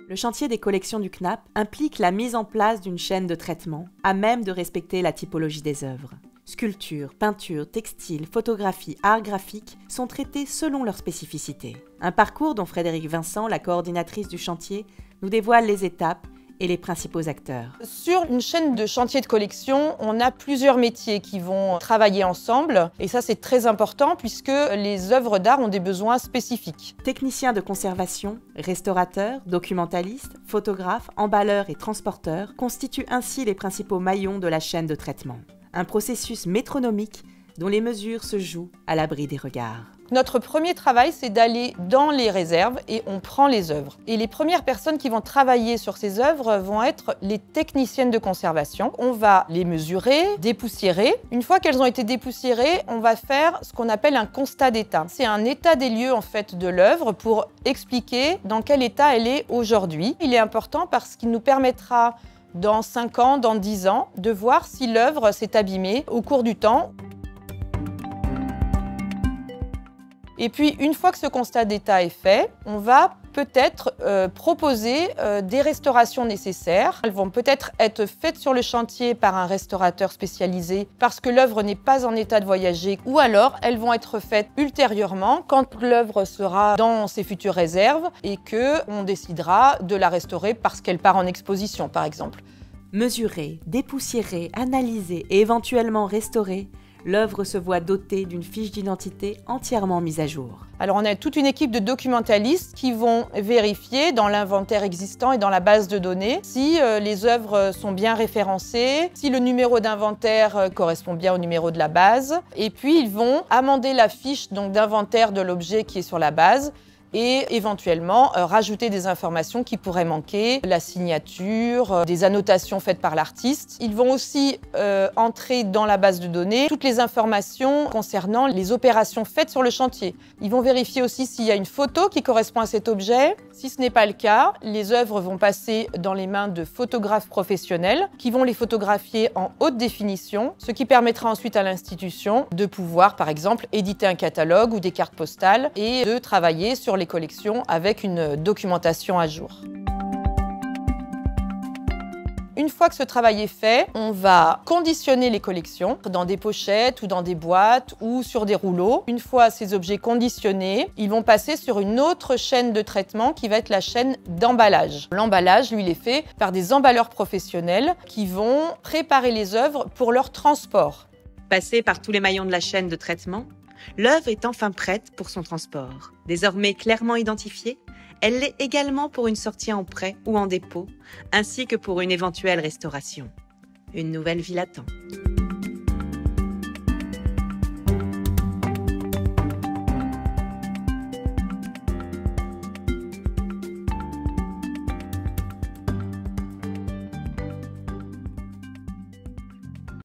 Le chantier des collections du CNAP implique la mise en place d'une chaîne de traitement à même de respecter la typologie des œuvres. Sculpture, peinture, textile, photographie, art graphique sont traités selon leurs spécificités. Un parcours dont Frédérique Vincent, la coordinatrice du chantier, nous dévoile les étapes et les principaux acteurs. Sur une chaîne de chantier de collection, on a plusieurs métiers qui vont travailler ensemble et ça c'est très important puisque les œuvres d'art ont des besoins spécifiques. Techniciens de conservation, restaurateurs, documentalistes, photographes, emballeurs et transporteurs constituent ainsi les principaux maillons de la chaîne de traitement. Un processus métronomique dont les mesures se jouent à l'abri des regards. Notre premier travail, c'est d'aller dans les réserves et on prend les œuvres. Et les premières personnes qui vont travailler sur ces œuvres vont être les techniciennes de conservation. On va les mesurer, dépoussiérer. Une fois qu'elles ont été dépoussiérées, on va faire ce qu'on appelle un constat d'état. C'est un état des lieux en fait de l'œuvre pour expliquer dans quel état elle est aujourd'hui. Il est important parce qu'il nous permettra dans 5 ans, dans 10 ans, de voir si l'œuvre s'est abîmée au cours du temps. Et puis, une fois que ce constat d'état est fait, on va peut-être proposer des restaurations nécessaires. Elles vont peut-être être faites sur le chantier par un restaurateur spécialisé parce que l'œuvre n'est pas en état de voyager, ou alors elles vont être faites ultérieurement quand l'œuvre sera dans ses futures réserves et qu'on décidera de la restaurer parce qu'elle part en exposition, par exemple. Mesurée, dépoussiérée, analysée et éventuellement restaurée, l'œuvre se voit dotée d'une fiche d'identité entièrement mise à jour. Alors on a toute une équipe de documentalistes qui vont vérifier dans l'inventaire existant et dans la base de données si les œuvres sont bien référencées, si le numéro d'inventaire correspond bien au numéro de la base. Et puis ils vont amender la fiche d'inventaire de l'objet qui est sur la base et éventuellement rajouter des informations qui pourraient manquer, la signature, des annotations faites par l'artiste. Ils vont aussi entrer dans la base de données toutes les informations concernant les opérations faites sur le chantier. Ils vont vérifier aussi s'il y a une photo qui correspond à cet objet. Si ce n'est pas le cas, les œuvres vont passer dans les mains de photographes professionnels qui vont les photographier en haute définition, ce qui permettra ensuite à l'institution de pouvoir, par exemple, éditer un catalogue ou des cartes postales et de travailler sur les collections avec une documentation à jour. Une fois que ce travail est fait, on va conditionner les collections dans des pochettes ou dans des boîtes ou sur des rouleaux. Une fois ces objets conditionnés, ils vont passer sur une autre chaîne de traitement qui va être la chaîne d'emballage. L'emballage, lui, il est fait par des emballeurs professionnels qui vont préparer les œuvres pour leur transport. Passée par tous les maillons de la chaîne de traitement, l'œuvre est enfin prête pour son transport. Désormais clairement identifiée, elle l'est également pour une sortie en prêt ou en dépôt, ainsi que pour une éventuelle restauration. Une nouvelle vie l'attend.